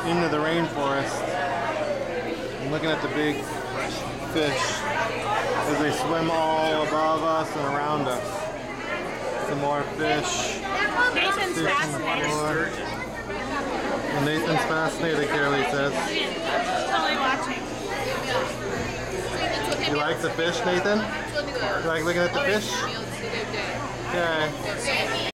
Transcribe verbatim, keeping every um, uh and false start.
into the rainforest. I'm looking at the big fish as they swim all above us and around us. Some more fish. Nathan's Fish on the fascinated. floor. Well, Nathan's fascinated, Carolee says. Totally watching. You like the fish, Nathan? You like looking at the fish? Okay.